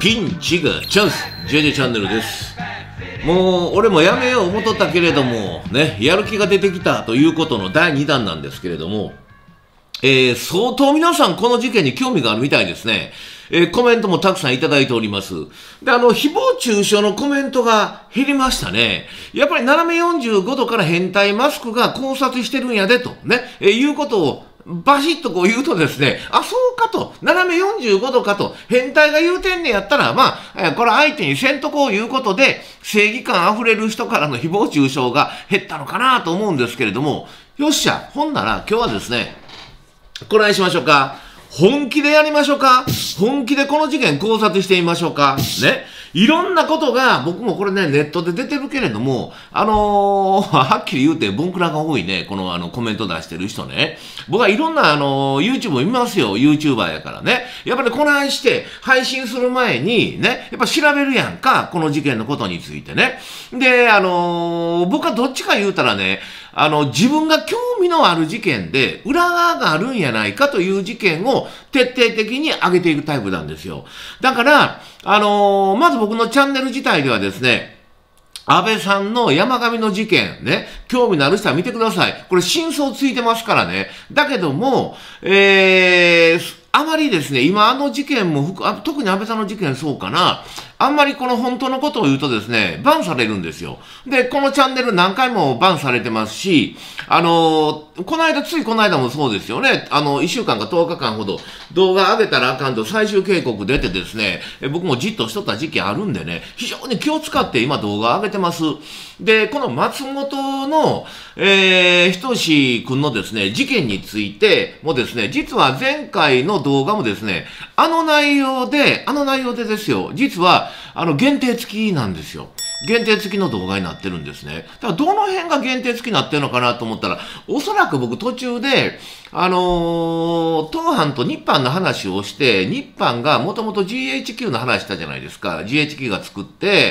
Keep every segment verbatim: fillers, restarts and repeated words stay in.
ピンチがチャンス ジェイジェイ チャンネルです。もう俺もやめよう思っとったけれどもね、やる気が出てきたということのだいにだんなんですけれども、えー、相当皆さんこの事件に興味があるみたいですね。えー、コメントもたくさんいただいております。で、あの、誹謗中傷のコメントが減りましたね。やっぱり斜めよんじゅうごどから変態マスクが考察してるんやでと、ね、えー、いうことをバシッとこう言うとですね、あ、そうかと、斜めよんじゅうごどかと、変態が言うてんねやったら、まあ、えー、これ相手にせんとこういうことで、正義感溢れる人からの誹謗中傷が減ったのかなと思うんですけれども、よっしゃ、ほんなら今日はですね、これにしましょうか。本気でやりましょうか。本気でこの事件考察してみましょうか。ね。いろんなことが、僕もこれね、ネットで出てるけれども、あのー、はっきり言うて、ボンクラが多いね、このあの、コメント出してる人ね。僕はいろんなあのー、YouTube 見ますよ、YouTuber やからね。やっぱりこないして、配信する前に、ね、やっぱ調べるやんか、この事件のことについてね。で、あのー、僕はどっちか言うたらね、あの、自分が興味のある事件で、裏側があるんやないかという事件を徹底的に上げていくタイプなんですよ。だから、あのー、まず僕のチャンネル自体ではですね、安倍さんの山上の事件ね、興味のある人は見てください。これ真相ついてますからね。だけども、えー、あまりですね、今あの事件も、特に安倍さんの事件そうかな、あんまりこの本当のことを言うとですね、バンされるんですよ。で、このチャンネル何回もバンされてますし、あのー、この間、ついこの間もそうですよね、あの、いっしゅうかんかとおかかんほど動画上げたらあかんと最終警告出てですね、僕もじっとしとった時期あるんでね、非常に気を使って今動画上げてます。で、この松本の、えー、ひとしくんのですね、事件についてもですね、実は前回の動画もですね、あの内容で、あの内容でですよ、実は、あの、限定付きなんですよ。限定付きの動画になってるんですね。だからどの辺が限定付きになってるのかなと思ったら、おそらく僕途中で、あのー、東販と日販の話をして、日販がもともと ジーエイチキュー の話したじゃないですか。ジーエイチキュー が作って、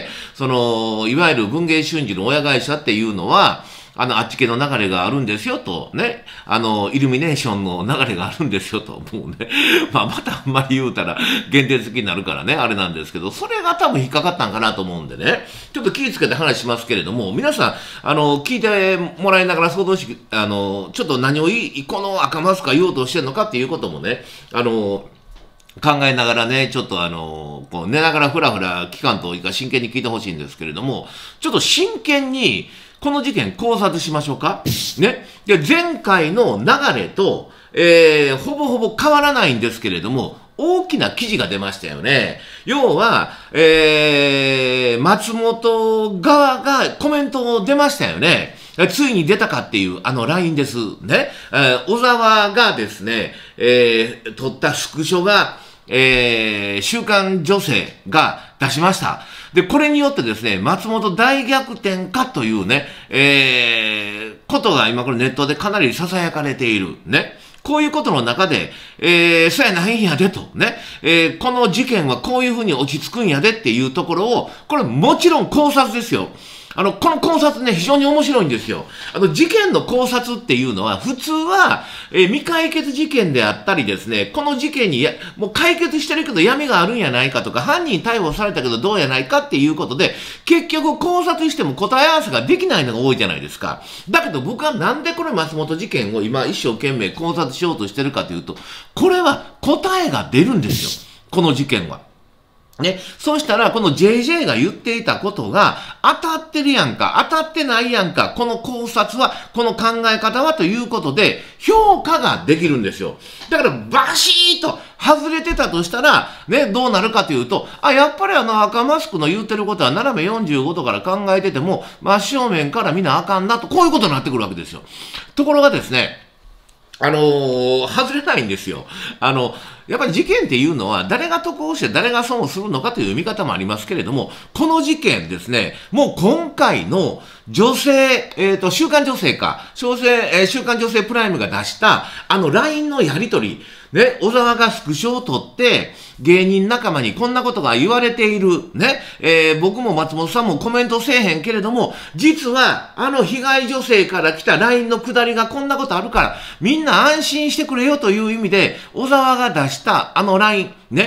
その、いわゆる文藝春秋の親会社っていうのは、あの、あっち系の流れがあるんですよと、ね。あの、イルミネーションの流れがあるんですよと、もうね。まあ、またあんまり言うたら限定付きになるからね、あれなんですけど、それが多分引っかかったんかなと思うんでね。ちょっと気をつけて話しますけれども、皆さん、あの、聞いてもらいながら想像し、あの、ちょっと何をいい、この赤マスクが言おうとしてるのかっていうこともね、あの、考えながらね、ちょっとあの、こう寝ながらふらふら期間といいか真剣に聞いてほしいんですけれども、ちょっと真剣に、この事件考察しましょうかね。で、前回の流れと、えー、ほぼほぼ変わらないんですけれども、大きな記事が出ましたよね。要は、えー、松本側がコメント出ましたよね。ついに出たかっていうあの ライン です。ね。えー、小沢がですね、えー、撮ったスクショが、えー、週刊女性が出しました。で、これによってですね、松本大逆転かというね、えー、ことが今これネットでかなり囁かれている。ね。こういうことの中で、えー、そうやないんやでと、ね。えー、この事件はこういうふうに落ち着くんやでっていうところを、これもちろん考察ですよ。あの、この考察ね、非常に面白いんですよ。あの、事件の考察っていうのは、普通は、えー、未解決事件であったりですね、この事件にや、もう解決してるけど闇があるんやないかとか、犯人逮捕されたけどどうやないかっていうことで、結局考察しても答え合わせができないのが多いじゃないですか。だけど僕はなんでこれ松本事件を今一生懸命考察しようとしてるかというと、これは答えが出るんですよ。この事件は。ね。そうしたら、この ジェイジェイ が言っていたことが当たってるやんか、当たってないやんか、この考察は、この考え方はということで、評価ができるんですよ。だから、バシーと外れてたとしたら、ね、どうなるかというと、あ、やっぱりあの赤マスクの言ってることは斜めよんじゅうごどから考えてても、真正面から見なあかんなと、こういうことになってくるわけですよ。ところがですね、あのー、外れないんですよ。あの、やっぱり事件っていうのは誰が得をして誰が損をするのかという見方もありますけれども、この事件ですね、もう今回の女性、えっと、週刊女性か、小生、えー、週刊女性プライムが出したあの ライン のやりとり、ね、小沢がスクショを取って、芸人仲間にこんなことが言われている。ね、えー、僕も松本さんもコメントせえへんけれども、実はあの被害女性から来た ライン の下りがこんなことあるから、みんな安心してくれよという意味で、小沢が出したあの ライン、ね、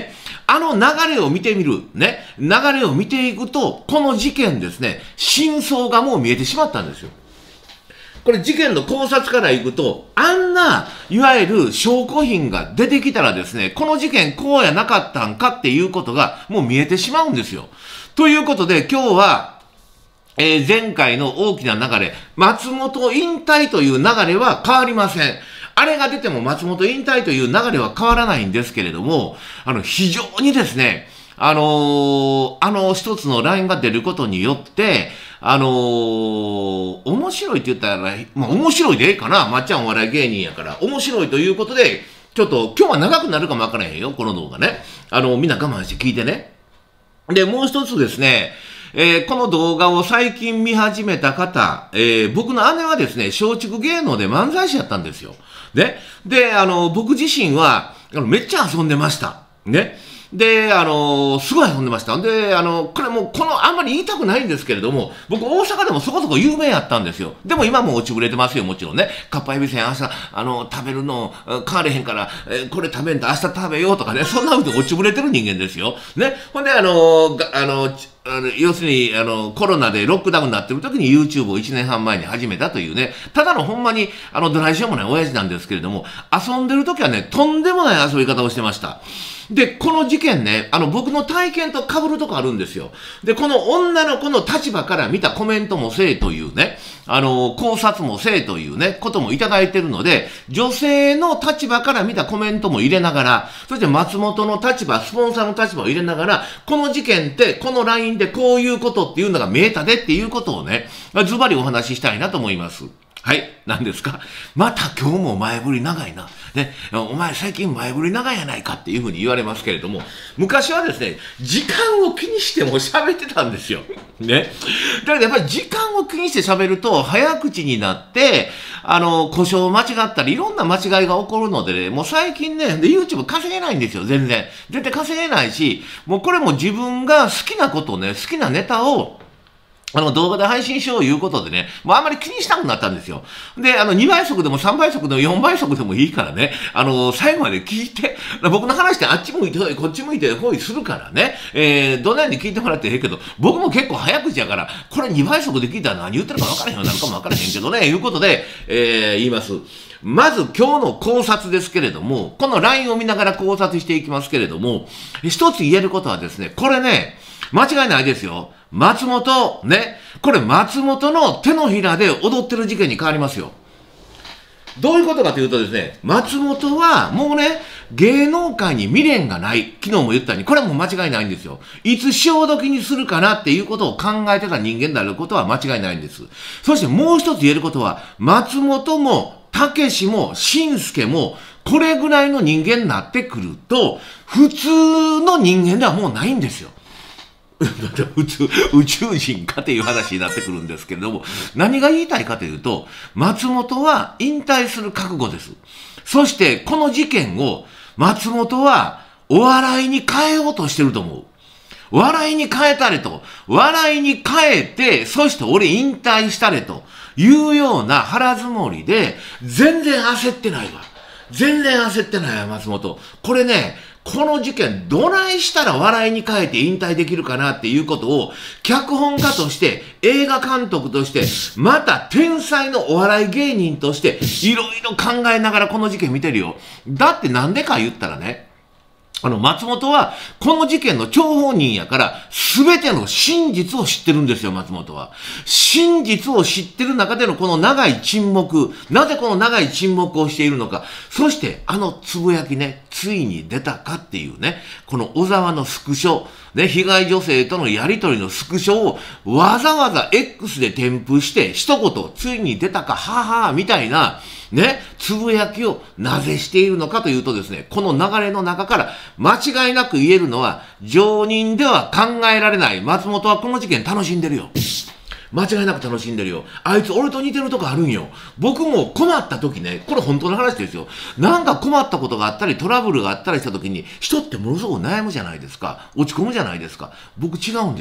あの流れを見てみる。ね。流れを見ていくと、この事件ですね、真相がもう見えてしまったんですよ。これ事件の考察からいくと、あんな、いわゆる証拠品が出てきたらですね、この事件こうやなかったんかっていうことがもう見えてしまうんですよ。ということで今日は、えー、前回の大きな流れ、松本引退という流れは変わりません。あれが出ても松本引退という流れは変わらないんですけれども、あの、非常にですね、あのー、あの一つのラインが出ることによって、あのー、面白いって言ったら、まあ面白いでええかな。まっちゃんお笑い芸人やから。面白いということで、ちょっと今日は長くなるかもわからへんよ。この動画ね。あの、みんな我慢して聞いてね。で、もう一つですね、えー、この動画を最近見始めた方、えー、僕の姉はですね、松竹芸能で漫才師やったんですよ。ね。で、あの、僕自身は、あのめっちゃ遊んでました。ね。で、あのー、すごい遊んでました。で、あのー、これもう、この、あんまり言いたくないんですけれども、僕、大阪でもそこそこ有名やったんですよ。でも今もう落ちぶれてますよ、もちろんね。かっぱえびせん、明日、あのー、食べるの、買われへんから、えー、これ食べんと明日食べようとかね、そんな風に落ちぶれてる人間ですよ。ね。ほんで、あのー、あのー、あの要するに、あの、コロナでロックダウンになってる時に YouTube をいちねんはん前に始めたというね、ただのほんまに、あの、ドライしようもない親父なんですけれども、遊んでる時はね、とんでもない遊び方をしてました。で、この事件ね、あの、僕の体験と被るとこあるんですよ。で、この女の子の立場から見たコメントもせえというね、あの、考察もせえというね、こともいただいてるので、女性の立場から見たコメントも入れながら、そして松本の立場、スポンサーの立場を入れながら、この事件って、このラインでこういうことっていうのが見えたでっていうことをね、ズバリお話ししたいなと思います。はい。何ですか？また今日も前振り長いな。ね。お前最近前振り長いやないかっていうふうに言われますけれども、昔はですね、時間を気にしても喋ってたんですよ。ね。だからやっぱり時間を気にして喋ると早口になって、あの、故障間違ったりいろんな間違いが起こるのでね、もう最近ね、で YouTube 稼げないんですよ、全然。全然稼げないし、もうこれも自分が好きなことをね、好きなネタを、あの動画で配信しよういうことでね、もうあんまり気にしたくなったんですよ。で、あのにばい速でもさんばい速でもよんばい速でもいいからね、あの、最後まで聞いて、僕の話ってあっち向いてほい、こっち向いてほいするからね、えー、どんなように聞いてもらってええけど、僕も結構早口やから、これにばい速で聞いたら何言ってるか分からへんようになるかも分からへんけどね、いうことで、えー、言います。まず今日の考察ですけれども、このラインを見ながら考察していきますけれども、一つ言えることはですね、これね、間違いないですよ。松本、ね。これ松本の手のひらで踊ってる事件に変わりますよ。どういうことかというとですね、松本はもうね、芸能界に未練がない。昨日も言ったように、これも間違いないんですよ。いつ潮時にするかなっていうことを考えてた人間であることは間違いないんです。そしてもう一つ言えることは、松本も、たけしも、しんすけも、これぐらいの人間になってくると、普通の人間ではもうないんですよ。普通、宇宙人かっていう話になってくるんですけれども、何が言いたいかというと、松本は引退する覚悟です。そして、この事件を、松本はお笑いに変えようとしてると思う。笑いに変えたれと。笑いに変えて、そして俺引退したれというような腹積もりで、全然焦ってないわ。全然焦ってないわ、松本。これね、この事件、どないしたら笑いに変えて引退できるかなっていうことを、脚本家として、映画監督として、また天才のお笑い芸人として、いろいろ考えながらこの事件見てるよ。だってなんでか言ったらね、あの、松本は、この事件の張本人やから、すべての真実を知ってるんですよ、松本は。真実を知ってる中でのこの長い沈黙、なぜこの長い沈黙をしているのか、そして、あのつぶやきね、ついに出たかっていうね、この小沢のスクショ、ね、被害女性とのやりとりのスクショを、わざわざ X で添付して、一言、ついに出たか、ははーみたいな、ね、つぶやきをなぜしているのかというとですね、この流れの中から間違いなく言えるのは、常人では考えられない。松本はこの事件楽しんでるよ。間違いなく楽しんでるよ。あいつ俺と似てるとこあるんよ。僕も困った時ね、これ本当の話ですよ。なんか困ったことがあったり、トラブルがあったりした時に、人ってものすごく悩むじゃないですか。落ち込むじゃないですか。僕違うんですよ。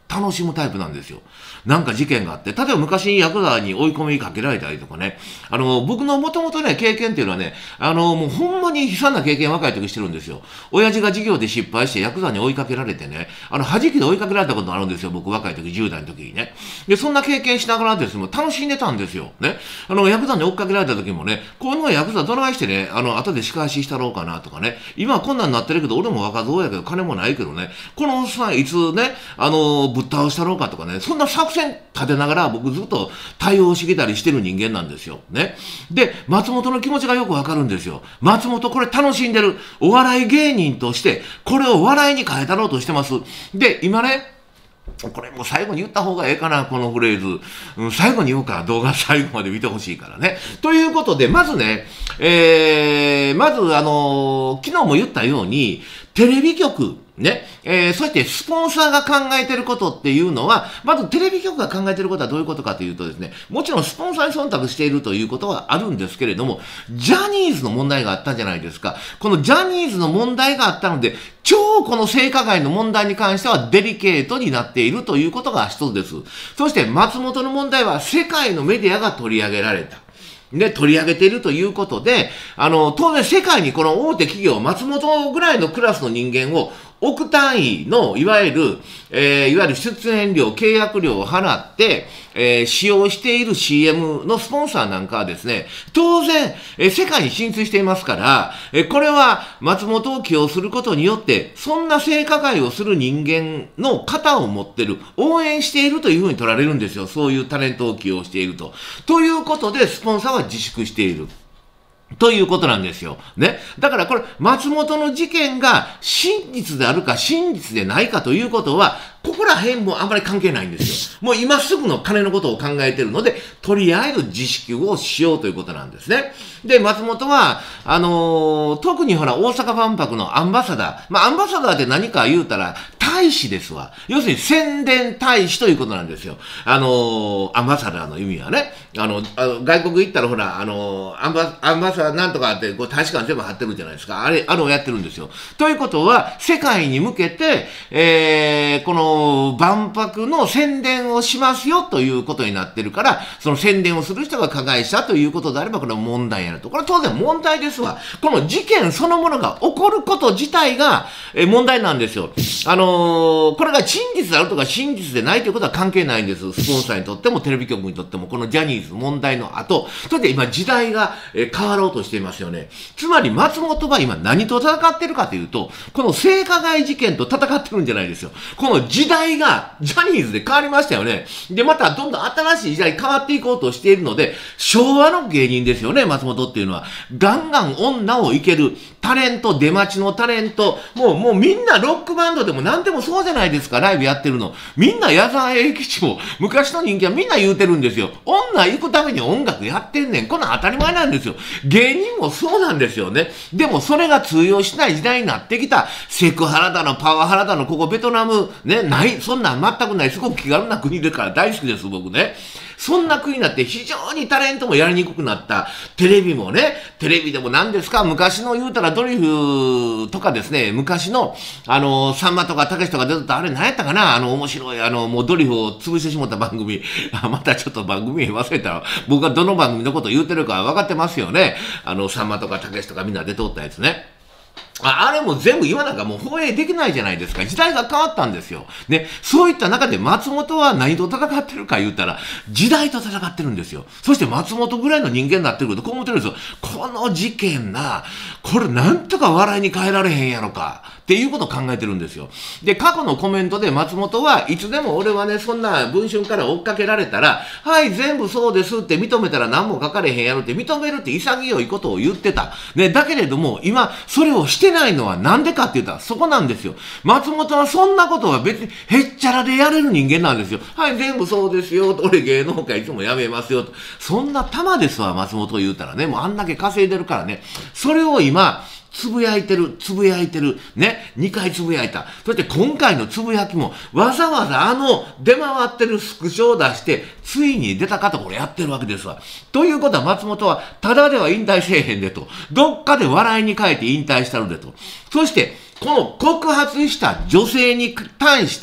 楽しむタイプなんですよ。なんか事件があって、例えば昔ヤクザに追い込みかけられたりとかね、あの、僕のもともとね、経験っていうのはね、あの、もうほんまに悲惨な経験若い時してるんですよ。親父が事業で失敗してヤクザに追いかけられてね、あの、弾きで追いかけられたことがあるんですよ、僕若い時、じゅう代の時にね。で、そんな経験しながらですね、楽しんでたんですよ。ね。あの、ヤクザに追っかけられた時もね、このヤクザどないしてね、あの、後で仕返ししたろうかなとかね、今はこんなんなってるけど、俺も若造やけど、金もないけどね、このおっさんいつね、あの、ぶっ倒したろうかとかね、そんな作戦立てながら僕ずっと対応してきたりしてる人間なんですよ。ね。で、松本の気持ちがよくわかるんですよ。松本これ楽しんでる。お笑い芸人として、これを笑いに変えたろうとしてます。で、今ね、これもう最後に言った方がええかな、このフレーズ。うん、最後に言おうか、動画最後まで見てほしいからね。ということで、まずね、えー、まずあのー、昨日も言ったように、テレビ局、ね。えー、そしてスポンサーが考えてることっていうのは、まずテレビ局が考えてることはどういうことかというとですね、もちろんスポンサーに忖度しているということはあるんですけれども、ジャニーズの問題があったじゃないですか。このジャニーズの問題があったので、超この性加害の問題に関してはデリケートになっているということが一つです。そして松本の問題は世界のメディアが取り上げられた。で、取り上げているということで、あの、当然世界にこの大手企業、松本ぐらいのクラスの人間を億単位の、いわゆる、えー、いわゆる出演料、契約料を払って、えー、使用している シーエム のスポンサーなんかはですね、当然、えー、世界に進出していますから、えー、これは松本を起用することによって、そんな性加害をする人間の肩を持ってる、応援しているというふうに取られるんですよ。そういうタレントを起用していると。ということで、スポンサーは自粛している。ということなんですよ。ね。だからこれ、松本の事件が真実であるか真実でないかということは、ここら辺もあんまり関係ないんですよ。もう今すぐの金のことを考えているので、とりあえず自粛をしようということなんですね。で、松本は、あのー、特にほら、大阪万博のアンバサダー。まあ、アンバサダーって何か言うたら、大使ですわ。要するに宣伝大使ということなんですよ。あのー、アンバサダーの意味はね。あの、あの外国行ったらほら、あのー、アンバ、アンバサダーなんとかって、こう大使館全部貼ってるじゃないですか。あれ、あれをやってるんですよ。ということは、世界に向けて、えー、この、万博の宣伝をしますよということになってるから、その宣伝をする人が加害者ということであれば、これは問題やると。これは当然問題ですわ。この事件そのものが起こること自体が、え問題なんですよ。あのー、これが真実であるとか真実でないということは関係ないんです。スポンサーにとってもテレビ局にとっても、このジャニーズ問題の後、それで今時代が、え変わろうとしていますよね。つまり松本は今何と戦ってるかというと、この性加害事件と戦ってるんじゃないですよ。この時代がジャニーズで変わりましたよね。で、またどんどん新しい時代に変わっていこうとしているので、昭和の芸人ですよね、松本っていうのは。ガンガン女をいける。タレント、出待ちのタレント。もう、もうみんなロックバンドでも何でもそうじゃないですか、ライブやってるの。みんな矢沢永吉も、昔の人気はみんな言うてるんですよ。女行くために音楽やってんねん。こんなん当たり前なんですよ。芸人もそうなんですよね。でもそれが通用しない時代になってきた。セクハラだの、パワハラだの、ここベトナム、ね、ない、そんなん全くない。すごく気軽な国だから大好きです、僕ね。そんな国になって非常にタレントもやりにくくなった。テレビもね、テレビでも何ですか、昔の言うたらドリフとかですね、昔の、あの、さんまとかたけしとか出てたあれ何やったかな、あの、面白い、あの、もうドリフを潰してしまった番組。あ、またちょっと番組忘れたら、僕がどの番組のことを言うてるか分かってますよね。あの、さんまとかたけしとかみんな出とったやつね。あ, あれも全部今なんかもう放映できないじゃないですか。時代が変わったんですよ。で、そういった中で松本は何と戦ってるか言ったら、時代と戦ってるんですよ。そして松本ぐらいの人間になってくるとこう思ってるんですよ。この事件な、これなんとか笑いに変えられへんやろか。っていうことを考えてるんですよ。で、過去のコメントで松本はいつでも俺はね、そんな文春から追っかけられたら、はい、全部そうですって認めたら何も書かれへんやろって認めるって潔いことを言ってた。ね、だけれども、今、それをしてないのはなんでかって言ったらそこなんですよ。松本はそんなことは別にへっちゃらでやれる人間なんですよ。はい、全部そうですよ。俺芸能界いつも辞めますよ。そんな玉ですわ、松本言うたらね。もうあんだけ稼いでるからね。それを今、つぶやいてる、つぶやいてる、ね、にかいつぶやいた。そして今回のつぶやきも、わざわざあの、出回ってるスクショを出して、ついに出たかところやってるわけですわ。ということは松本は、ただでは引退せえへんでと。どっかで笑いに変えて引退したのでと。そして、この告発した女性に対して、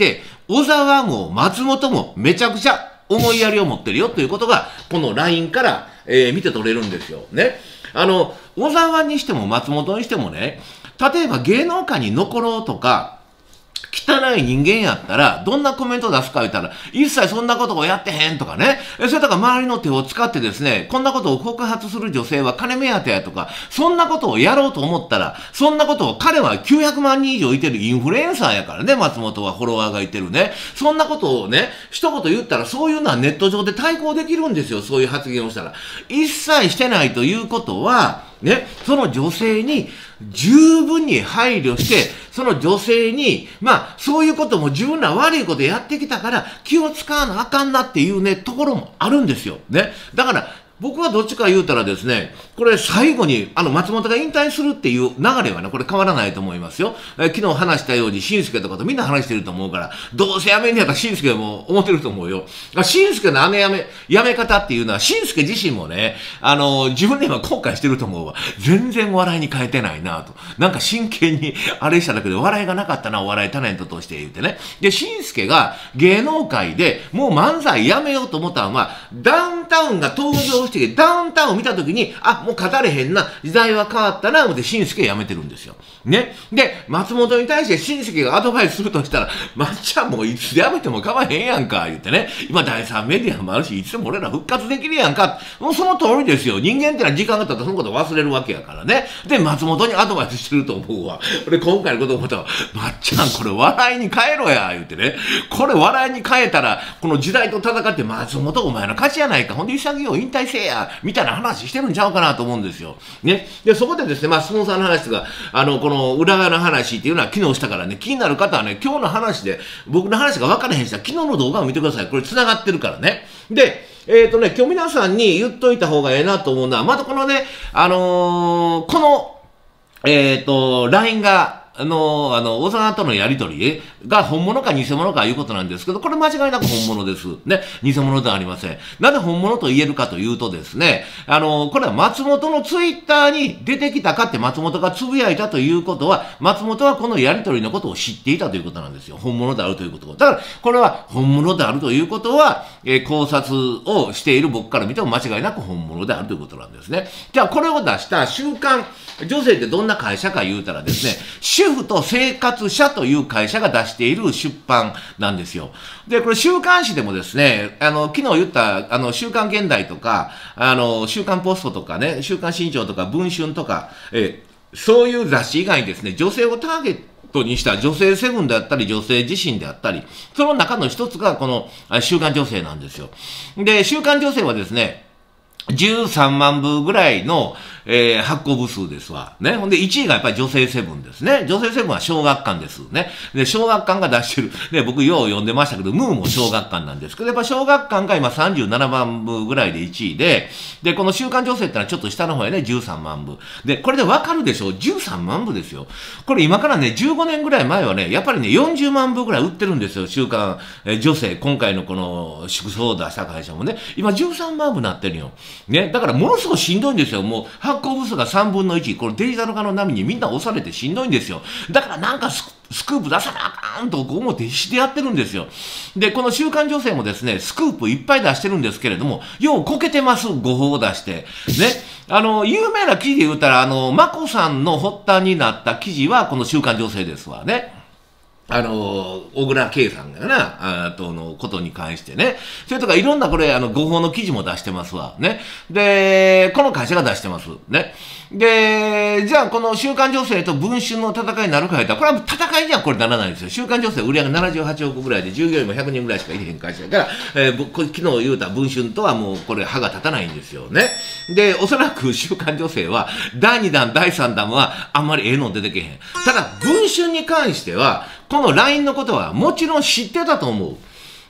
小沢も松本もめちゃくちゃ思いやりを持ってるよということが、この ライン から、えー、見て取れるんですよ。ね。あの、小沢にしても松本にしてもね、例えば芸能界に残ろうとか、汚い人間やったら、どんなコメントを出すか言ったら、一切そんなことをやってへんとかね。それとか周りの手を使ってですね、こんなことを告発する女性は金目当てやとか、そんなことをやろうと思ったら、そんなことを彼はきゅうひゃくまんにん以上いてるインフルエンサーやからね、松本はフォロワーがいてるね。そんなことをね、一言言ったら、そういうのはネット上で対抗できるんですよ、そういう発言をしたら。一切してないということは、ね、その女性に十分に配慮して、その女性に、まあ、そういうことも自分ら悪いことやってきたから、気を使わなあかんなっていうね、ところもあるんですよ。ね。だから、僕はどっちか言うたらですね、これ最後に、あの、松本が引退するっていう流れはね、これ変わらないと思いますよ。え昨日話したように、しんすけとかとみんな話してると思うから、どうせ辞めんねやったらしんすけも思ってると思うよ。しんすけのあの辞め、辞め方っていうのは、しんすけ自身もね、あの、自分で今後悔してると思うわ。全然笑いに変えてないなと。なんか真剣に、あれしただけで笑いがなかったな、お笑いタレントとして言ってね。で、しんすけが芸能界でもう漫才辞めようと思ったのは、ダウンタウンが登場して、ダウンタウンを見たときに、あ、もう語れへんな、時代は変わったな、思って、しんすけ辞めてるんですよ。ね。で、松本に対してしんすけがアドバイスするとしたら、まっちゃんもういつで辞めても構わへんやんか、言ってね。今、第三メディアもあるし、いつでも俺ら復活できるやんか。もうその通りですよ。人間ってのは時間が経ったらそのこと忘れるわけやからね。で、松本にアドバイスしてると思うわ。俺、今回のことを思ったら、まっちゃん、これ笑いに変えろや、言ってね。これ笑いに変えたら、この時代と戦って、松本お前の勝ちやないか。ほんで、潔い引退せえや。みたいな話してるんちゃうかなと思うんですよ。ね。で、そこでですね、まあ、スポンサーの話とか、あの、この裏側の話っていうのは昨日したからね、気になる方はね、今日の話で、僕の話が分からへん人は昨日の動画を見てください。これ繋がってるからね。で、えっとね、今日皆さんに言っといた方がええなと思うのは、またこのね、あのー、この、えっと、ライン が、あの、あの、小沢とのやりとりが本物か偽物かいうことなんですけど、これ間違いなく本物です。ね。偽物ではありません。なぜ本物と言えるかというとですね、あの、これは松本のツイッターに出てきたかって松本がつぶやいたということは、松本はこのやりとりのことを知っていたということなんですよ。本物であるということを。だから、これは本物であるということは、えー、考察をしている僕から見ても間違いなく本物であるということなんですね。じゃあ、これを出した週刊女性ってどんな会社か言うたらですね、主婦と生活者という会社が出している出版なんですよ。で、これ週刊誌でもですね、あの、昨日言った、あの、週刊現代とか、あの、週刊ポストとかね、週刊新潮とか文春とか、えー、そういう雑誌以外にですね、女性をターゲットにした女性セブンであったり、女性自身であったり、その中の一つがこの週刊女性なんですよ。で、週刊女性はですね、じゅうさんまんぶぐらいの、えー、発行部数ですわ。ね。ほんで、いちいがやっぱり女性セブンですね。女性セブンは小学館です。ね。で、小学館が出してる。ね、僕、よう読んでましたけど、ムーも小学館なんですけど、やっぱ小学館が今さんじゅうななまんぶぐらいでいちいで、で、この週刊女性ってのはちょっと下の方やね、じゅうさんまんぶ。で、これでわかるでしょう ?じゅうさんまんぶですよ。これ今からね、じゅうごねんぐらい前はね、やっぱりね、よんじゅうまんぶぐらい売ってるんですよ。週刊、えー、女性。今回のこの縮小を出した会社もね、今じゅうさんまんぶなってるよ。ね。だからものすごいしんどいんですよ。もう発行部数がさんぶんのいち。これデジタル化の波にみんな押されてしんどいんですよ。だからなんかススクープ出さなあかんと思って必死でやってるんですよ。で、この週刊女性もですね、スクープいっぱい出してるんですけれども、ようこけてます、誤報を出して。ね。あの、有名な記事で言ったら、あの、まこさんの発端になった記事は、この週刊女性ですわね。あの、小倉圭さんがな、あとのことに関してね。それとかいろんなこれ、あの、誤報の記事も出してますわ。ね。で、この会社が出してます。ね。で、じゃあこの週刊女性と文春の戦いになるか言ったら、これは戦いにはこれならないんですよ。週刊女性売り上げななじゅうはちおくぐらいで、従業員もひゃくにんぐらいしかいれへん会社だから、えー、昨日言うた文春とはもうこれ歯が立たないんですよね。で、おそらく週刊女性は、だいにだん、だいさんだんはあんまりええの出てけへん。ただ、文春に関しては、この ライン のことはもちろん知ってたと思う。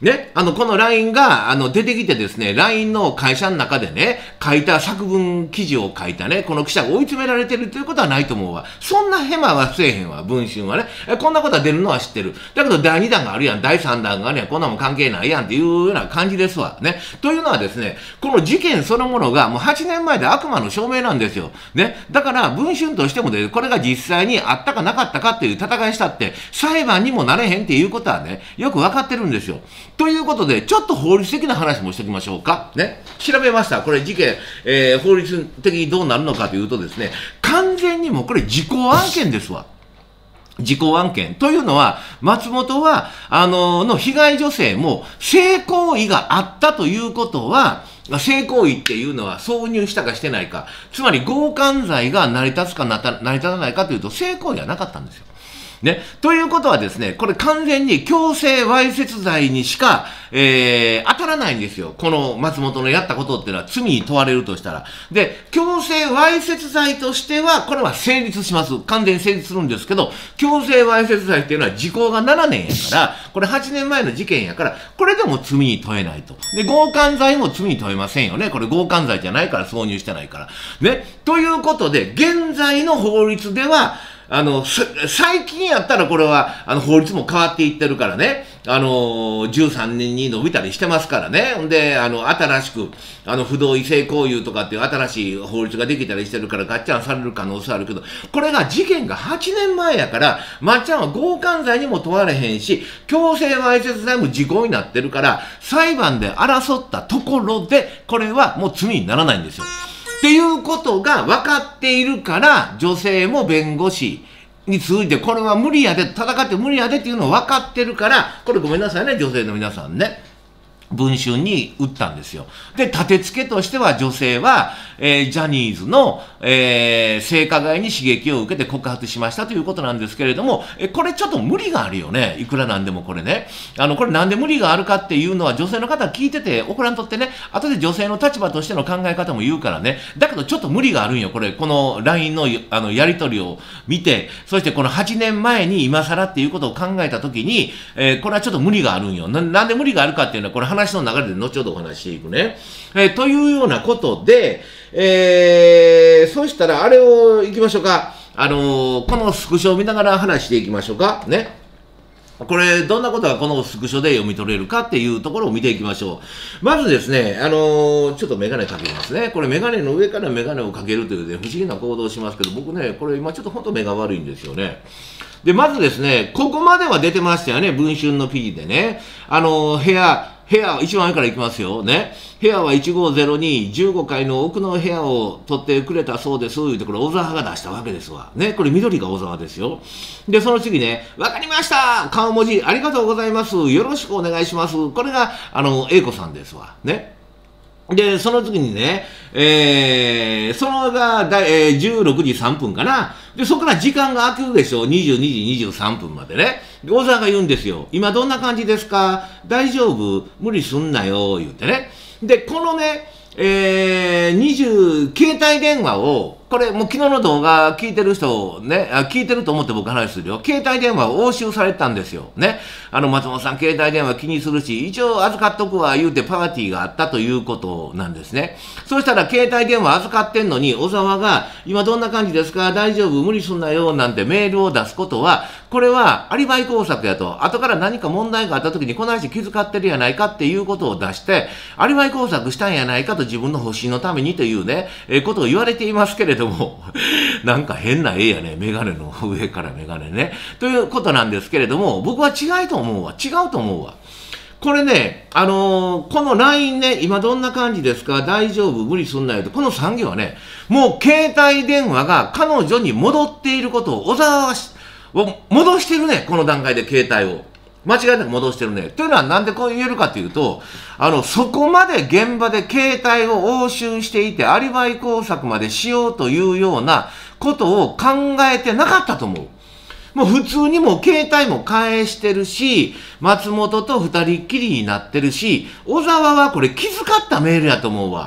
ね、あの、この ライン が、あの、出てきてですね、ライン の会社の中でね、書いた作文記事を書いたね、この記者が追い詰められてるということはないと思うわ。そんなヘマはせえへんわ、文春はね。えこんなことは出るのは知ってる。だけどだいにだんがあるやん、だいさんだんがあるやん、こんなもん関係ないやんっていうような感じですわ。ね。というのはですね、この事件そのものがもうはちねんまえで悪魔の証明なんですよ。ね。だから、文春としてもね、これが実際にあったかなかったかっていう戦いしたって、裁判にもなれへんっていうことはね、よくわかってるんですよ。ということで、ちょっと法律的な話もしておきましょうか。ね。調べました。これ事件、えー、法律的にどうなるのかというとですね、完全にもうこれ時効案件ですわ。時効案件。というのは、松本は、あのー、の被害女性も性行為があったということは、性行為っていうのは挿入したかしてないか。つまり強姦罪が成り立つかなた成り立たないかというと、性行為はなかったんですよ。ね。ということはですね、これ完全に強制わいせつ罪にしか、えー、当たらないんですよ。この松本のやったことっていうのは罪に問われるとしたら。で、強制わいせつ罪としては、これは成立します。完全に成立するんですけど、強制わいせつ罪っていうのは時効がななねんやから、これはちねんまえの事件やから、これでも罪に問えないと。で、強姦罪も罪に問えませんよね。これ強姦罪じゃないから挿入してないから。ね。ということで、現在の法律では、あの、最近やったらこれは、あの、法律も変わっていってるからね。あの、じゅうさんねんに伸びたりしてますからね。んで、あの、新しく、あの、不同意性交友とかっていう新しい法律ができたりしてるから、ガッチャンされる可能性あるけど、これが事件がはちねんまえやから、まっちゃんは強姦罪にも問われへんし、強制わいせつ罪も時効になってるから、裁判で争ったところで、これはもう罪にならないんですよ。っていうことが分かっているから、女性も弁護士に続いて、これは無理やで、戦って無理やでっていうのを分かってるから、これごめんなさいね、女性の皆さんね。文春に打ったんですよ。で、立て付けとしては女性は、えー、ジャニーズの、えー、性加害に刺激を受けて告発しましたということなんですけれども、え、これちょっと無理があるよね。いくらなんでもこれね。あの、これなんで無理があるかっていうのは女性の方聞いてて、怒らんとってね、後で女性の立場としての考え方も言うからね。だけどちょっと無理があるんよ。これ、この ライン の、あの、やりとりを見て、そしてこのはちねんまえに今更っていうことを考えたときに、えー、これはちょっと無理があるんよ。な、なんで無理があるかっていうのは、これ話の流れで後ほどお話していくね。えー、というようなことで、えー、そしたらあれを行きましょうか。あのー、このスクショを見ながら話していきましょうか。ね。これ、どんなことがこのスクショで読み取れるかっていうところを見ていきましょう。まずですね、あのー、ちょっとメガネかけますね。これメガネの上からメガネをかけるというね、不思議な行動をしますけど、僕ね、これ今ちょっと本当目が悪いんですよね。で、まずですね、ここまでは出てましたよね、文春の記事でね。あのー、部屋、部屋、一番上から行きますよ。ね。部屋はいちごーぜろに、じゅうごかいの奥の部屋を取ってくれたそうです。言うて、これ小沢が出したわけですわ。ね。これ緑が小沢ですよ。で、その次ね、わかりました顔文字、ありがとうございます。よろしくお願いします。これが、あの、英子さんですわ。ね。で、その次にね、えー、そのがだ、えー、じゅうろくじさんぷんかな。で、そこから時間が空けるでしょ。にじゅうにじにじゅうさんぷんまでね。で、小沢が言うんですよ。今どんな感じですか？大丈夫？無理すんなよ。言ってね。で、このね、えー、にじゅう、携帯電話を、これもう昨日の動画聞いてる人ね、あ聞いてると思って僕話するよ。携帯電話を押収されたんですよ。ね。あの松本さん携帯電話気にするし、一応預かっとくわ言うてパーティーがあったということなんですね。そしたら携帯電話預かってんのに小沢が今どんな感じですか大丈夫無理すんなよなんてメールを出すことは、これはアリバイ工作やと、後から何か問題があった時にこの人気遣ってるやないかっていうことを出して、アリバイ工作したんやないかと自分の保身のためにというね、えー、ことを言われていますけれども、なんか変な絵やね、メガネの上からメガネね。ということなんですけれども、僕は違いと思うわ。違うと思うわ。これね、あのー、この ライン ね、今どんな感じですか大丈夫無理すんなよと。このさん行はね、もう携帯電話が彼女に戻っていることを小沢は戻してるね、この段階で携帯を。間違いなく戻してるね。というのはなんでこう言えるかというと、あの、そこまで現場で携帯を押収していて、アリバイ工作までしようというようなことを考えてなかったと思う。もう普通にもう携帯も返してるし、松本と二人っきりになってるし、小沢はこれ気遣ったメールやと思うわ。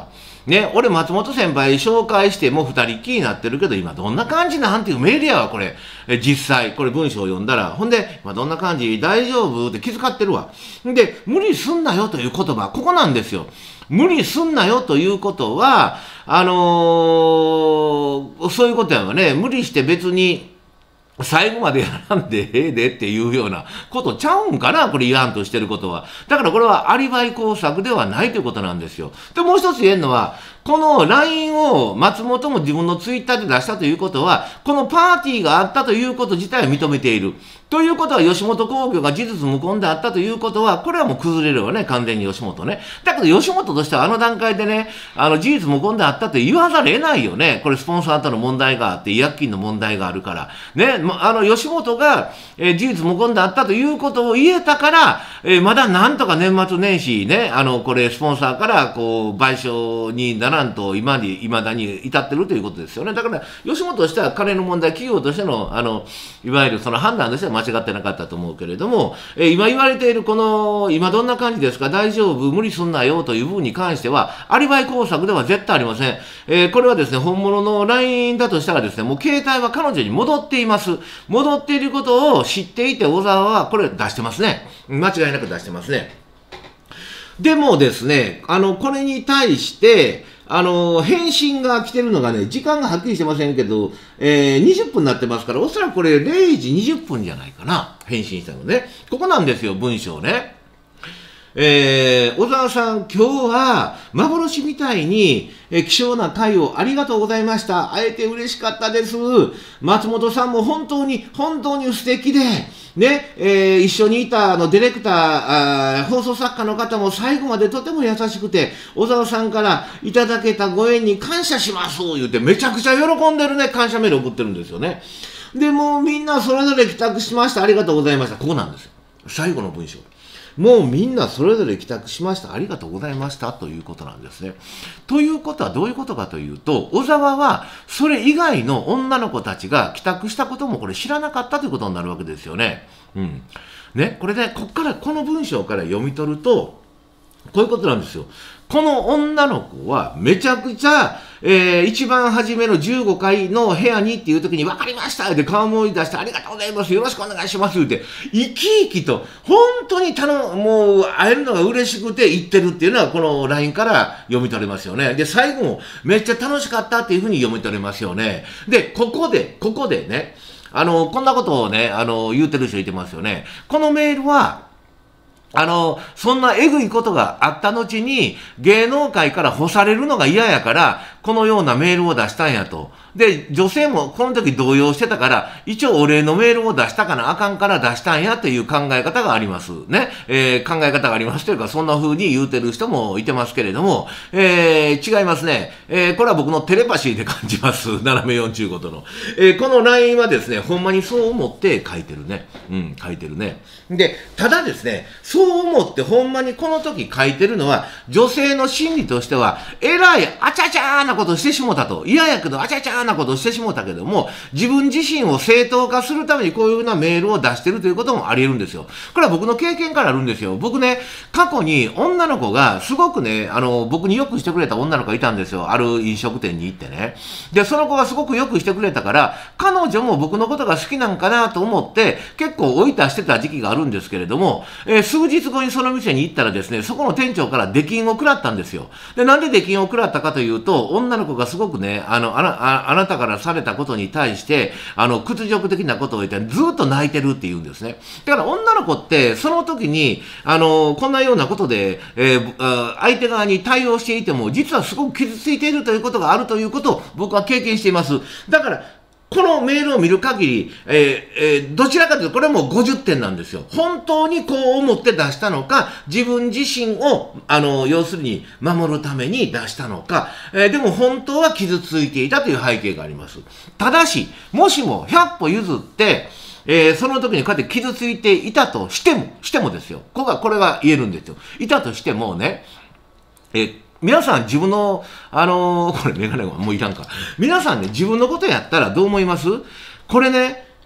ね、俺松本先輩紹介してもう二人っきりになってるけど、今どんな感じなんていうメールやわ、これ。え実際、これ文章を読んだら。ほんで、今どんな感じ大丈夫って気遣ってるわ。で、無理すんなよという言葉、ここなんですよ。無理すんなよということは、あのー、そういうことやわね。無理して別に、最後までやらんでええでっていうようなことちゃうんかな、これ言わんとしてることは。だからこれはアリバイ工作ではないということなんですよ。で、もう一つ言えるのは、この ライン を松本も自分のツイッターで出したということは、このパーティーがあったということ自体を認めている。ということは、吉本興業が事実無根であったということは、これはもう崩れるよね、完全に吉本ね。だけど吉本としてはあの段階でね、あの事実無根であったと言わざるを得ないよね。これスポンサーとの問題があって、違約金の問題があるから。ね、あの吉本が、えー、事実無根であったということを言えたから、えー、まだなんとか年末年始ね、あの、これスポンサーからこう、賠償にならんと今に、未だに至ってるということですよね。だから、吉本としては金の問題、企業としての、あの、いわゆるその判断としては間違ってなかったと思うけれども、えー、今言われているこの、今どんな感じですか、大丈夫、無理すんなよという部分に関しては、アリバイ工作では絶対ありません。えー、これはですね、本物の ライン だとしたらですね、もう携帯は彼女に戻っています。戻っていることを知っていて、小沢はこれ出してますね。間違いなく出してますね。でもですね、あの、これに対して、あの、返信が来てるのがね、時間がはっきりしてませんけど、えー、にじゅっぷんになってますから、おそらくこれれいじにじゅっぷんじゃないかな。返信したのね。ここなんですよ、文章ね。えー、小沢さん、今日は幻みたいに、えー、貴重な回をありがとうございました。会えて嬉しかったです。松本さんも本当に、本当に素敵で、ね、えー、一緒にいたあのディレクターあー、放送作家の方も最後までとても優しくて、小沢さんからいただけたご縁に感謝します言って、めちゃくちゃ喜んでるね、感謝メール送ってるんですよね。で、もうみんなそれぞれ帰宅しました。ありがとうございました。ここなんですよ。最後の文章。もうみんなそれぞれ帰宅しました。ありがとうございました。ということなんですね。ということはどういうことかというと、小沢はそれ以外の女の子たちが帰宅したこともこれ知らなかったということになるわけですよね。うん。ね、これで、こっから、この文章から読み取ると、こういうことなんですよ。この女の子はめちゃくちゃ、えー、一番初めのじゅうごかいの部屋にっていう時に分かりましたって顔も出してありがとうございます。よろしくお願いしますって、生き生きと、本当に頼む、もう会えるのが嬉しくて言ってるっていうのはこの ライン から読み取れますよね。で、最後もめっちゃ楽しかったっていうふうに読み取れますよね。で、ここで、ここでね、あの、こんなことをね、あの、言うてる人いてますよね。このメールは、あの、そんなえぐいことがあった後に、芸能界から干されるのが嫌やから、このようなメールを出したんやと。で、女性もこの時動揺してたから、一応お礼のメールを出したかなあかんから出したんやという考え方があります。ね。えー、考え方がありますというか、そんな風に言うてる人もいてますけれども、えー、違いますね。えー、これは僕のテレパシーで感じます。斜めよんじゅうごどの。えー、この ライン はですね、ほんまにそう思って書いてるね。うん、書いてるね。で、ただですね、そう思ってほんまにこの時書いてるのは、女性の心理としては、えらいあちゃちゃーなことしてしもたと。嫌やけどあちゃちゃーなことをしてしもたけども、自分自身を正当化するためにこういうようなメールを出してるということもあり得るんですよ。これは僕の経験からあるんですよ。僕ね、過去に女の子がすごくね、あの、僕によくしてくれた女の子がいたんですよ。ある飲食店に行ってね。で、その子がすごくよくしてくれたから、彼女も僕のことが好きなんかなと思って、結構追い出してた時期があるんですけれども、えー、数日後にその店に行ったらですね、そこの店長から出禁を食らったんですよ。で、なんで出禁を食らったかというと、女の子がすごくね、あの、あな、あ、あなたからされたことに対して、あの、屈辱的なことを言ってずっと泣いてるって言うんですね。だから女の子って、その時に、あの、こんなようなことで、えー、相手側に対応していても、実はすごく傷ついているということがあるということを僕は経験しています。だから、このメールを見る限り、えーえー、どちらかというと、これはもうごじゅってんなんですよ。本当にこう思って出したのか、自分自身を、あの、要するに守るために出したのか、えー、でも本当は傷ついていたという背景があります。ただし、もしもひゃっぽ譲って、えー、その時にこうやって傷ついていたとしても、してもですよ。ここが、これが言えるんですよ。いたとしてもね、えー皆さん自分の、あのー、これメガネがもういらんか。皆さんね、自分のことやったらどう思います？これね、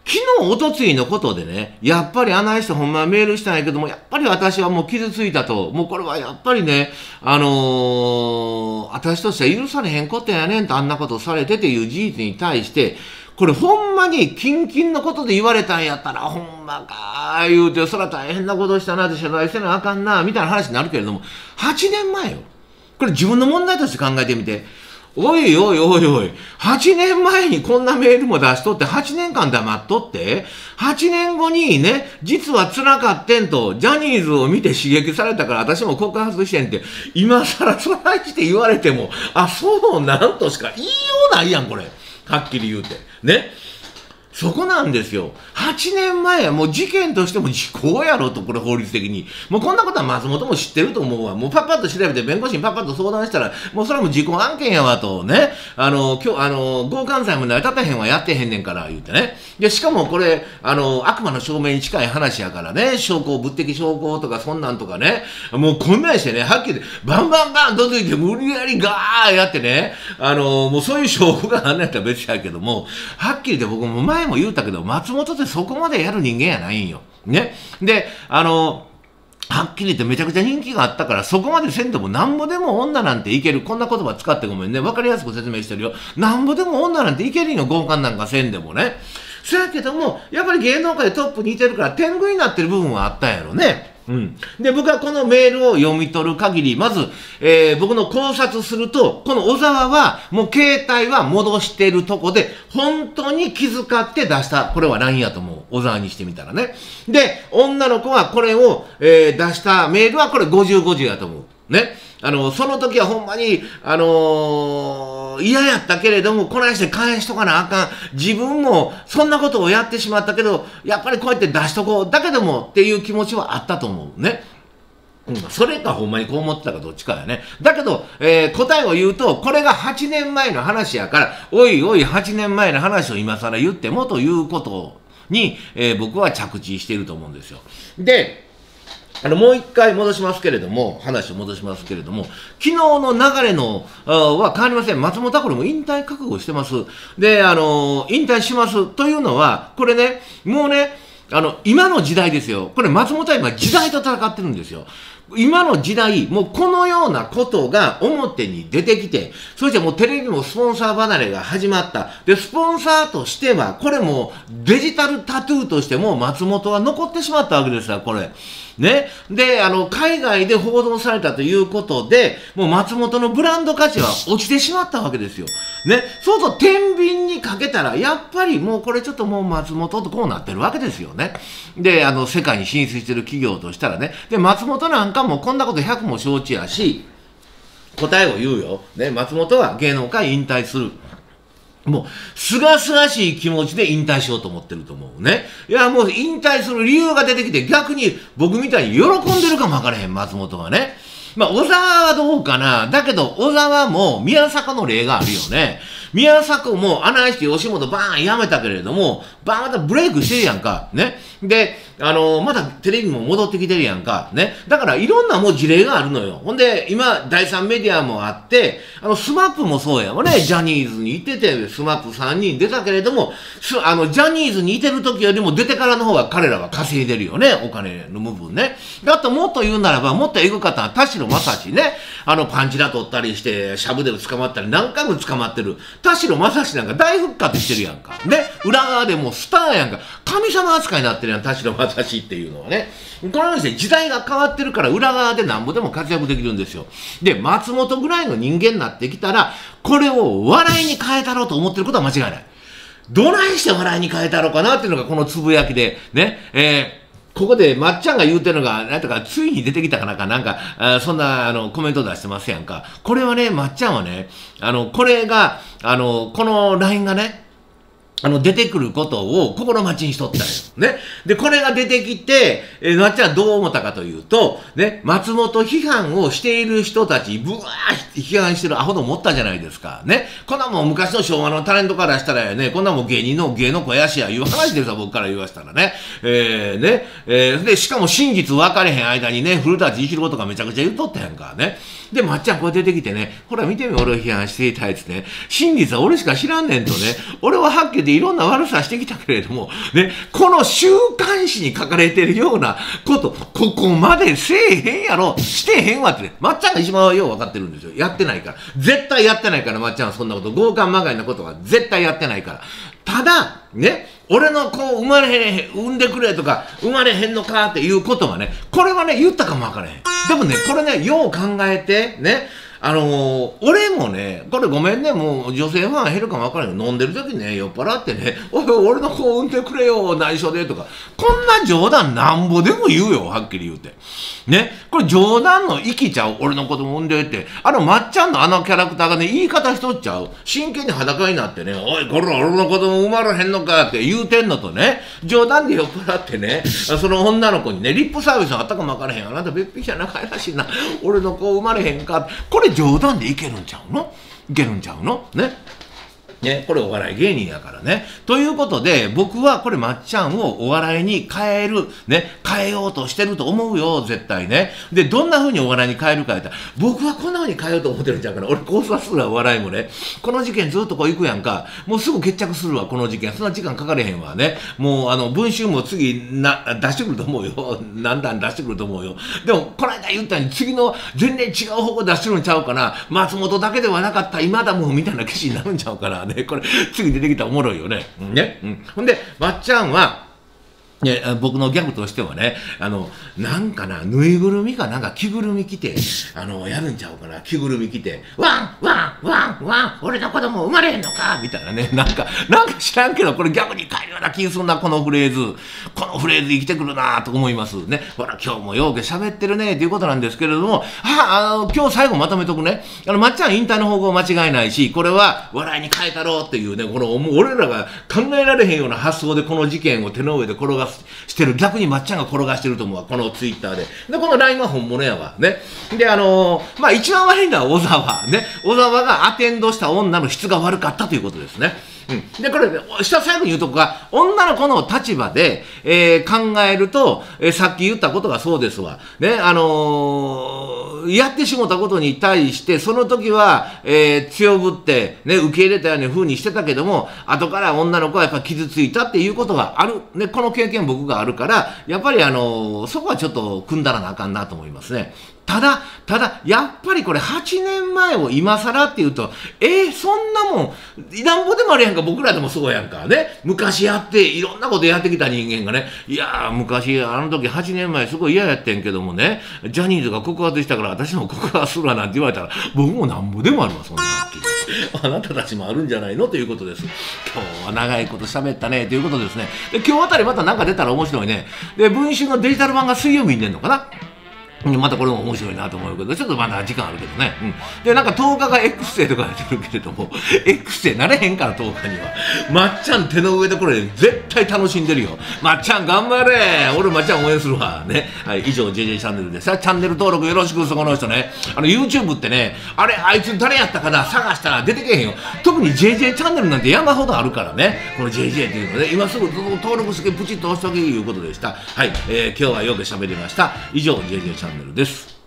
昨日、おとついのことでね、やっぱりあない人ほんまメールしたんやけども、やっぱり私はもう傷ついたと、もうこれはやっぱりね、あのー、私としては許されへんことやねんとあんなことされてっていう事実に対して、これほんまにキンキンのことで言われたんやったら、ほんまかー言うて、そら大変なことしたなって謝罪せなあかんな、みたいな話になるけれども、はちねんまえよ。これ自分の問題として考えてみて。おいおいおいおい、はちねんまえにこんなメールも出しとって、はちねんかん黙っとって、はちねんごにね、実は辛かってんと、ジャニーズを見て刺激されたから私も告発してんって、今更そないして言われても、あ、そうなんとしか言いようないやん、これ。はっきり言うて。ね。そこなんですよ。はちねんまえはもう事件としても時効やろと、これ法律的に。もうこんなことは松本も知ってると思うわ。もうパッパッと調べて弁護士にパッパッと相談したら、もうそれはもう時効案件やわとね。あの、今日、あの、強姦罪も成り立たへんわやってへんねんから言うてね。で、しかもこれ、あの、悪魔の証明に近い話やからね。証拠、物的証拠とかそんなんとかね。もうこんなんしてね、はっきりバンバンバンどついて無理やりガーやってね。あの、もうそういう証拠があんなんやったら別やけども、はっきり言って僕も前も言うたけど、松本ってそこまでやる人間やないんよ。ね。で、あの、はっきり言ってめちゃくちゃ人気があったから、そこまでせんでもなんぼでも女なんていける。こんな言葉使ってごめんね。わかりやすく説明してるよ。なんぼでも女なんていけるよ。強姦なんかせんでもね。そやけども、やっぱり芸能界でトップにいてるから天狗になってる部分はあったんやろね。うん。で、僕はこのメールを読み取る限り、まず、えー、僕の考察すると、この小沢は、もう携帯は戻しているとこで、本当に気遣って出した、これは ライン やと思う。小沢にしてみたらね。で、女の子はこれを、えー、出したメールはこれごじゅうごじやと思う。ね。あの、その時はほんまに、あのー、嫌やったけれども、こないして返しとかなあかん。自分もそんなことをやってしまったけど、やっぱりこうやって出しとこう。だけどもっていう気持ちはあったと思うね。うん、それかほんまにこう思ってたかどっちかやね。だけど、えー、答えを言うと、これがはちねんまえの話やから、おいおいはちねんまえの話を今更言ってもということに、えー、僕は着地していると思うんですよ。で、あの、もう一回戻しますけれども、話を戻しますけれども、昨日の流れの、は変わりません。松本はこれも引退覚悟してます。で、あの、引退します。というのは、これね、もうね、あの、今の時代ですよ。これ松本は今時代と戦ってるんですよ。今の時代、もうこのようなことが表に出てきて、そしてもうテレビもスポンサー離れが始まった。で、スポンサーとしては、これもデジタルタトゥーとしても松本は残ってしまったわけですよ、これ。ね。で、あの、海外で報道されたということで、もう松本のブランド価値は落ちてしまったわけですよ。ね。そうすると、天秤にかけたら、やっぱりもうこれちょっともう松本とこうなってるわけですよね。で、あの、世界に進出してる企業としたらね。で、松本なんかもこんなことひゃくも承知やし、答えを言うよ。ね。松本は芸能界引退する。もう、すがすがしい気持ちで引退しようと思ってると思うね。いや、もう引退する理由が出てきて、逆に僕みたいに喜んでるかもわからへん、松本はね。まあ、小沢はどうかな。だけど、小沢も宮迫の例があるよね。宮迫も穴井して吉本バーンやめたけれども、バーンまたブレイクしてるやんか。ね。で、あのー、またテレビも戻ってきてるやんか。ね。だからいろんなもう事例があるのよ。ほんで、今、第三メディアもあって、あの、スマップもそうやもんね。ジャニーズに行ってて、スマップさんにん出たけれども、あの、ジャニーズにいてる時よりも出てからの方が彼らは稼いでるよね。お金の部分ね。だってもっと言うならば、もっとエグかったのは田代正史ね。あの、パンチラ取ったりして、シャブで捕まったり、何回も捕まってる。田代正史なんか大復活してるやんか。ね。裏側でもうスターやんか。神様扱いになってるやん、田代正史っていうのはね。このようにして時代が変わってるから裏側でなんぼでも活躍できるんですよ。で、松本ぐらいの人間になってきたら、これを笑いに変えたろうと思ってることは間違いない。どないして笑いに変えたろうかなっていうのがこのつぶやきで、ね。えーここでまっちゃんが言うてるのが、なんとか、ついに出てきたかなんか、なんか、あそんな、あの、コメント出してますやんか。これはね、まっちゃんはね、あの、これが、あの、この ライン がね、あの、出てくることを心待ちにしとったよ。ね。で、これが出てきて、えー、まっちゃんはどう思ったかというと、ね、松本批判をしている人たち、ぶわー批判してるアホと思ったじゃないですか。ね。こんなもん昔の昭和のタレントからしたらね、こんなもん芸人の芸の肥やしやいう話ですよ、僕から言わしたらね。えー、ね。えー、で、しかも真実分かれへん間にね、古舘一郎とかめちゃくちゃ言っとったやんか。ね。 で、まっちゃんこう出てきてね、ほら見てみ、俺を批判していたやつね。真実は俺しか知らんねんとね、俺ははっきり言っていろんな悪さしてきたけれども、ね、この週刊誌に書かれてるようなこと、ここまでせえへんやろ、してへんわってね、まっちゃんが一番よう分かってるんですよ。やってないから。絶対やってないから、まっちゃんはそんなこと、強姦まがいなことは絶対やってないから。ただ、ね、俺の子生まれへん、産んでくれとか、生まれへんのかっていうことはね、これはね、言ったかもわからへん。でもね、これね、よう考えて、ね、あのー、俺もね、これごめんね、もう女性ファン減るかもわからんよ。飲んでる時にね、酔っ払ってね、おい、俺の子産んでくれよ、内緒でとか、こんな冗談なんぼでも言うよ、はっきり言うて。ね、これ冗談の生きちゃう、俺の子供産んでって、あのまっちゃんのあのキャラクターがね、言い方しとっちゃう。真剣に裸になってね、おい、これ俺の子供生まれへんのかって言うてんのとね、冗談で酔っ払ってね、その女の子にね、リップサービスがあったかもわからへん。あなた別匹じゃなかいらしいな。俺の子生まれへんか。これ冗談でいけるんちゃうの？いけるんちゃうの？ね。ね、これお笑い芸人やからね。ということで、僕はこれまっちゃんをお笑いに変える、ね、変えようとしてると思うよ、絶対ね。で、どんな風にお笑いに変えるか言ったら、僕はこんな風に変えようと思ってるんちゃうから、俺考察するわ、お笑いもね。この事件ずっとこう行くやんか。もうすぐ決着するわ、この事件。そんな時間かかれへんわね。もう、あの、文集も次、な、出してくると思うよ。何段出してくると思うよ。でも、この間言ったように、次の全然違う方向出してるんちゃうかな。松本だけではなかった今田もみたいな記事になるんちゃうかな。ね、これ、次出てきたらおもろいよね。うん、ね。うん。ほんで、まっちゃんは、ね、僕のギャグとしてはね、あの、なんかな、ぬいぐるみかなんか着ぐるみ着て、あの、やるんちゃうかな、着ぐるみ着て、ワン、ワン、ワン、ワン、俺の子供生まれへんのかみたいなね、なんか、なんか知らんけど、これギャグに変えるような気するな、このフレーズ。このフレーズ生きてくるなと思います。ね。ほら、今日もようけ喋ってるね、ということなんですけれども、はあ、あの、今日最後まとめとくね。あの、まっちゃん引退の方向間違いないし、これは笑いに変えたろうっていうね、この、もう俺らが考えられへんような発想でこの事件を手の上で転がす、してる。逆にまっちゃんが転がしてると思うわ、このツイッターで。で、この ライン は本物やわ。ね。で、あのー、まあ、一番悪いのは小沢。ね。小沢がアテンドした女の質が悪かったということですね。うん。で、これ、下最後に言うとこが、女の子の立場で、えー、考えると、えー、さっき言ったことがそうですわ。ね。あのー、やってしもたことに対して、その時は、えー、強ぶって、ね、受け入れたような風にしてたけども、後から女の子はやっぱ傷ついたっていうことがある。ね。この経験僕があるから、やっぱりあのー、そこはちょっと組んだらなあかんなと思いますね。ただ、ただ、やっぱりこれはちねんまえを今更っていうと、えー、そんなもん、なんぼでもあるやんか、僕らでもそうやんか。ね。昔やって、いろんなことやってきた人間がね、いやー、昔、あの時はちねんまえすごい嫌やってんけどもね、ジャニーズが告発したから私も告発するわなんて言われたら、僕もなんぼでもあるわ、そんなはっきり。あなたたちもあるんじゃないのということです。今日は長いこと喋ったね、ということですね。で、今日あたりまたなんか出たら面白いね。で、文春のデジタル版が水曜日に出るのかな。またこれも面白いなと思うけど、ちょっとまだ時間あるけどね。うん。で、なんかとおかが X デーとか出てるけれども、X デーなれへんからとおかには。まっちゃん手の上でこれ絶対楽しんでるよ。まっちゃん頑張れ俺まっちゃん応援するわ。ね。はい、以上 ジェイジェイ チャンネルです。チャンネル登録よろしく、そこの人ね。あの YouTube ってね、あれ、あいつ誰やったかな探したら出てけへんよ。特に ジェイジェイ チャンネルなんて山ほどあるからね。この ジェイジェイ っていうのね、今すぐ登録してプチッと押しとけいうことでした。はい、えー、今日はよく喋りました。以上 ジェイジェイ チャンネルです。